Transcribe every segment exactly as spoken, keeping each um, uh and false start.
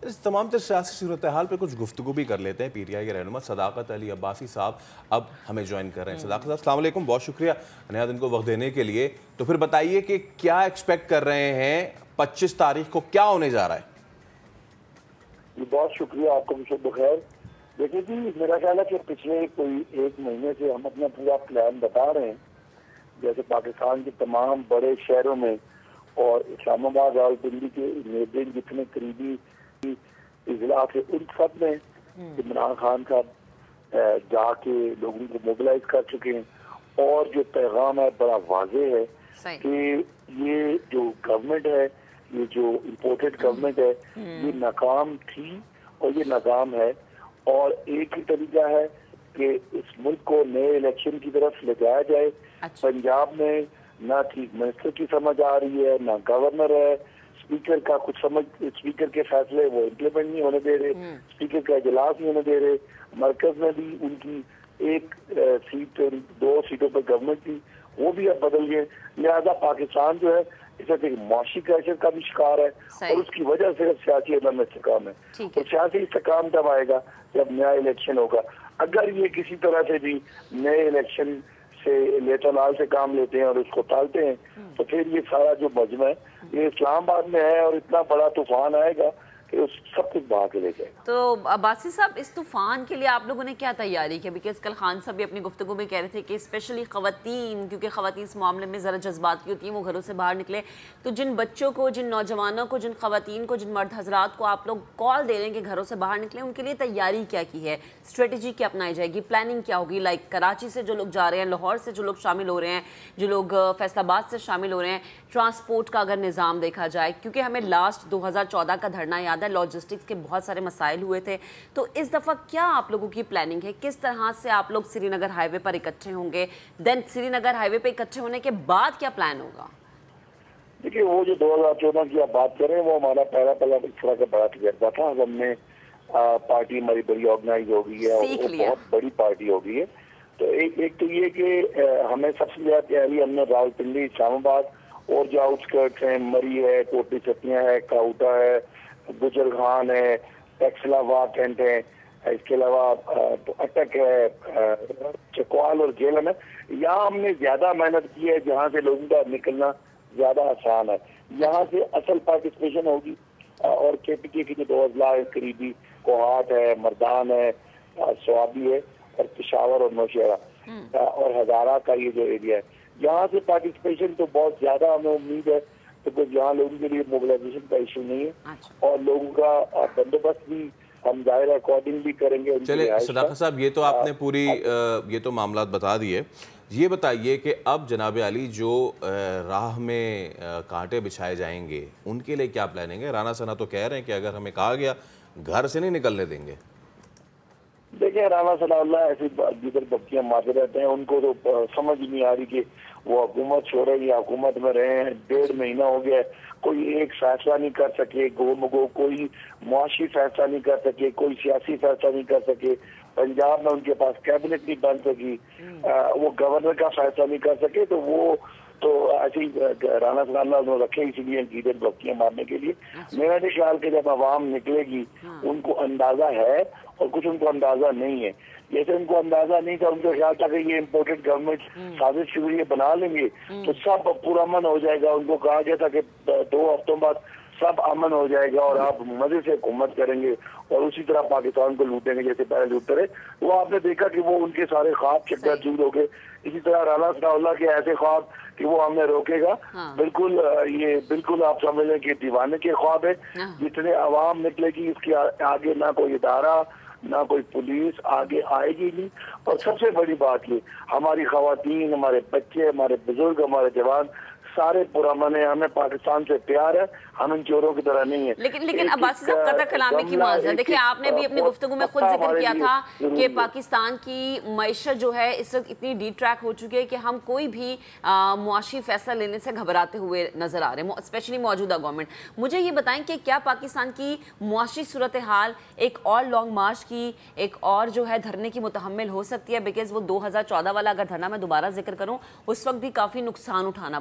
इस तमाम तर सियासी सूरत हाल पर कुछ गुफ्तगू भी कर लेते हैं। पी टी आई के रहनुमा सदाकत अली अब्बासी साहब अब हमें ज्वाइन कर रहे हैं। सदाकत साहब अस्सलाम वालेकुम, बहुत शुक्रिया नया दिन को वक्त देने के लिए। तो फिर बताइए कि क्या एक्सपेक्ट कर रहे हैं, पच्चीस तारीख को क्या होने जा रहा है? बहुत शुक्रिया आपको, मुझे बखैर। देखिए जी, मेरा ख्याल है कि पिछले कोई एक महीने से हम अपना पूरा प्लान बता रहे हैं। जैसे पाकिस्तान के तमाम बड़े शहरों में और इस्लामाबाद रावलपिंडी के नेबरिंग जितने करीबी इजला थे, उन सब में इमरान खान साहब जाके लोगों को मोबिलाइज कर चुके हैं। और जो पैगाम है बड़ा वाज़ेह है कि ये जो गवर्नमेंट है, ये जो इम्पोर्टेड गवर्नमेंट है, ये नाकाम थी और ये नाकाम है। और एक ही तरीका है कि इस मुल्क को नए इलेक्शन की तरफ ले जाया जाए। अच्छा। पंजाब में ना चीफ मिनिस्टर की समझ आ रही है, ना गवर्नर है, स्पीकर का कुछ समझ, स्पीकर के फैसले वो इम्प्लीमेंट नहीं होने दे रहे, स्पीकर का इजलास नहीं होने दे रहे। मरकज में भी उनकी एक सीट, दो सीटों पर गवर्नमेंट थी, वो भी अब बदल गए। लिहाजा पाकिस्तान जो है इसे एक मुआशी क्राइसिस का भी शिकार है और उसकी वजह सिर्फ सियासी अदम इस्तेकाम है। तो सियासी इस्तेकाम तब आएगा जब नया इलेक्शन होगा। अगर ये किसी तरह से भी नए इलेक्शन से लेतलाल से काम लेते हैं और उसको टालते हैं, तो फिर ये सारा जो मजमा है ये इस्लामाबाद में है और इतना बड़ा तूफान आएगा कि उस सब कुछ बहा के ले जाएगा। तो अब्बासी साहब, इस तूफान के लिए आप लोगों ने क्या तैयारी की? बिकॉज कल खान साहब भी अपनी गुफ्तगू में कह रहे थे कि स्पेशली खवातीन, क्योंकि खवातीन इस मामले में ज़रा जज्बाती होती हैं, वो घरों से बाहर निकले। तो जिन बच्चों को, जिन नौजवानों को, जिन खवातीन को, जिन मर्द हजरात को आप लोग कॉल दे रहे हैं कि घरों से बाहर निकले, उनके लिए तैयारी क्या की है? स्ट्रेटजी क्या अपनाई जाएगी? प्लानिंग क्या होगी? लाइक कराची से जो लोग जा रहे हैं, लाहौर से जो लोग शामिल हो रहे हैं, जो लोग फैसलाबाद से शामिल हो रहे हैं, ट्रांसपोर्ट का अगर निज़ाम देखा जाए, क्योंकि हमें लास्ट दो हज़ार चौदह का धरना याद है, लॉजिस्टिक्स के बहुत सारे मसाइल हुए थे। तो इस दफ़ा क्या आप लोगों की प्लानिंग है? किस तरह से आप लोग श्रीनगर हाईवे पर इकट्ठे होंगे? देन श्रीनगर हाईवे पर इकट्ठे होने के बाद क्या प्लान होगा? देखिए, वो जो दो हज़ार चौदह की आप बात करें, वो हमारा पहला पहला इस तरह का बड़ा तजर्बा था। हमने पार्टी हमारी बड़ी ऑर्गेनाइज हो गई है और बहुत बड़ी पार्टी हो गई है। तो एक एक तो ये कि हमें सबसे ज्यादा तैयारी हमने रावलपिंडी, इस्लामाबाद और जो आउटस्कर्ट्स हैं, मरी है, टोटी चटियाँ है, काउटा है, गुजर खान है, टैक्सलाबाद टेंट है, इसके अलावा अटक है, चकवाल और जेलम है। यहाँ हमने ज्यादा मेहनत की है, जहाँ से लोगों का निकलना ज्यादा आसान है। यहाँ से असल पार्टिसिपेशन होगी और के पी के की जो दो अजला करीबी कोहाट है, मर्दान है, स्वाबी है और पिशावर और नौशहरा और हजारा का ये जो एरिया है, यहाँ से पार्टिसिपेशन तो बहुत ज्यादा हमें उम्मीद है। तो कुछ यहाँ लोगों के लिए मोबिलाइजेशन का इशू नहीं है। अच्छा। और लोगों का बंदोबस्त भी हम जाहिर अकॉर्डिंग भी करेंगे। चलिए सदाकत साहब, ये तो आपने पूरी ये तो मामलात बता दिए। ये बताइए कि अब जनाब अली जो राह में कांटे बिछाए जाएंगे, उनके लिए क्या प्लानिंग है? राना सना तो कह रहे हैं कि अगर हमें कहा गया घर से नहीं निकलने देंगे। देखिए, राना सना ऐसी जिधर बच्चियां मारते रहते हैं, उनको तो समझ नहीं आ रही कि वो हुकूमत छोड़े या हुकूमत में रहे हैं। डेढ़ महीना हो गया, कोई एक फैसला नहीं कर सके, गो मगो कोई मुआशी फैसला नहीं कर सके, कोई सियासी फैसला नहीं कर सके। पंजाब में उनके पास कैबिनेट नहीं बन सकी, वो गवर्नर का फैसला नहीं कर सके। तो वो तो ऐसे ही राना सना रखे इसीलिए गीदड़ बच्चियां मारने के लिए। मेरा भी ख्याल कि जब आवाम निकलेगी उनको अंदाजा है और कुछ उनको अंदाजा नहीं है। जैसे उनको अंदाजा नहीं था, उनको ख्याल था कि ये इम्पोर्टेड गवर्नमेंट साजिश शुरू बना लेंगे तो सब पूरा अमन हो जाएगा। उनको कहा गया था कि दो हफ्तों बाद सब अमन हो जाएगा और आप मजे से हुकूमत करेंगे और उसी तरह पाकिस्तान को लूटेंगे जैसे पहले लूटते रहे। वो आपने देखा कि वो उनके सारे ख्वाब चक्कर चूर हो गए। इसी तरह राना सनाउल्लाह के ऐसे ख्वाब कि वो हमें रोकेगा, हाँ। बिल्कुल ये बिल्कुल आप समझ लें कि दीवाने के ख्वाब है। हाँ। जितने अवाम निकलेगी इसके आगे ना कोई इदारा ना कोई पुलिस आगे आएगी नहीं। और सबसे बड़ी बात ये, हमारी खवातीन, हमारे बच्चे, हमारे बुजुर्ग, हमारे जवान सारे पुरअमन है। हमें पाकिस्तान से प्यार है, हम इन चोरों की तरह नहीं है। लेकिन लेकिन अब्बासी साहब कतल कलामी की माजरा, देखिए आपने भी अपनी गुफ्तगू में खुद जिक्र किया था कि पाकिस्तान की मईशत जो है इस वक्त इतनी डी ट्रैक हो चुकी है कि हम कोई भी मुआशी फैसला लेने से घबराते हुए नजर आ रहे हैं, स्पेशली मौजूदा गवर्नमेंट। मुझे ये बताएं कि क्या पाकिस्तान की मुआशी सूरत हाल एक और लॉन्ग मार्च की, एक और जो है धरने की मुतहम्मिल हो सकती है? बिकॉज वो दो हज़ार चौदह वाला अगर धरना मैं दोबारा जिक्र करूँ, उस वक्त भी काफ़ी नुकसान उठाना पड़ा। तो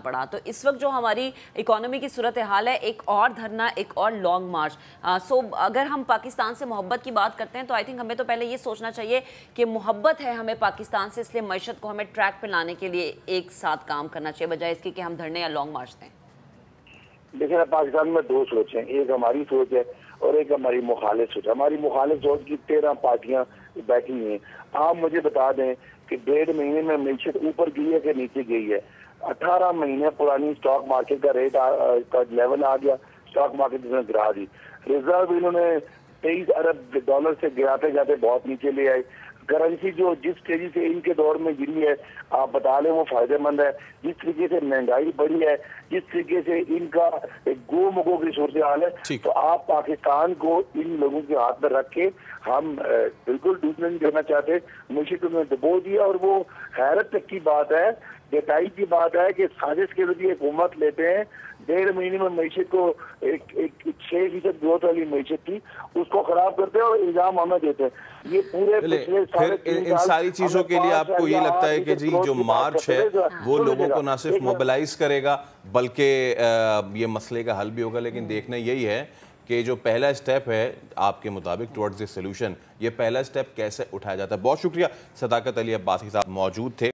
इस वक्त जो हमारी इकोनॉमी की सूरत हाल है, एक और धरना, एक और लॉन्ग मार्च। सो अगर हम पाकिस्तान से मोहब्बत की बात करते हैं तो आई थिंक हमें तो पहले ये सोचना चाहिए कि मोहब्बत है हमें पाकिस्तान से, इसलिए मईशत को हमें ट्रैक पे लाने के लिए एक साथ काम करना चाहिए, बजाय इसके कि हम धरने या लॉन्ग मार्च दें। देखिए ना, पाकिस्तान में दो सोच हैं, एक हमारी सोच है और एक हमारी मुखालिफ सोच। हमारी मुखालिफ सोच की तेरह पार्टियां बैठी हुई हैं। आप मुझे बता दें कि डेढ़ महीने में मीशत ऊपर गई है कि नीचे गई है? अठारह महीने पुरानी स्टॉक मार्केट का रेट आ, का लेवल आ गया, स्टॉक मार्केट इसने गिरा दी। रिजर्व इन्होंने तेईस अरब डॉलर से गिराते जाते बहुत नीचे ले आए। करेंसी जो जिस तेजी से इनके दौर में गिरी है, आप बता लें वो फायदेमंद है। जिस तरीके से महंगाई बढ़ी है, जिस तरीके से इनका एक गो मगो की सूरत हाल है, तो आप पाकिस्तान को इन लोगों के हाथ में रख के हम बिल्कुल डूबने नहीं देना चाहते। मुझे में डुबो दिया। और वो हैरत तक की बात है, बेटाई की बात है कि साजिश के जरिए हुकूमत लेते हैं। डेढ़ महीने में मीशत को एक एक छह फीसद ग्रोथ वाली मीशत थी, उसको खराब करते हैं और इल्जाम हमें देते हैं। ये पूरे पिछले फिर इन, इन सारी चीजों के लिए आपको ये लगता है कि जी जो मार्च है वो लोगों को ना सिर्फ मोबिलाइज करेगा बल्कि ये मसले का हल भी होगा? लेकिन देखना यही है कि जो पहला स्टेप है आपके मुताबिक टुवर्ड्स द सॉल्यूशन, ये पहला स्टेप कैसे उठाया जाता है? बहुत शुक्रिया। सदाकत अली अब्बासी साहब मौजूद थे।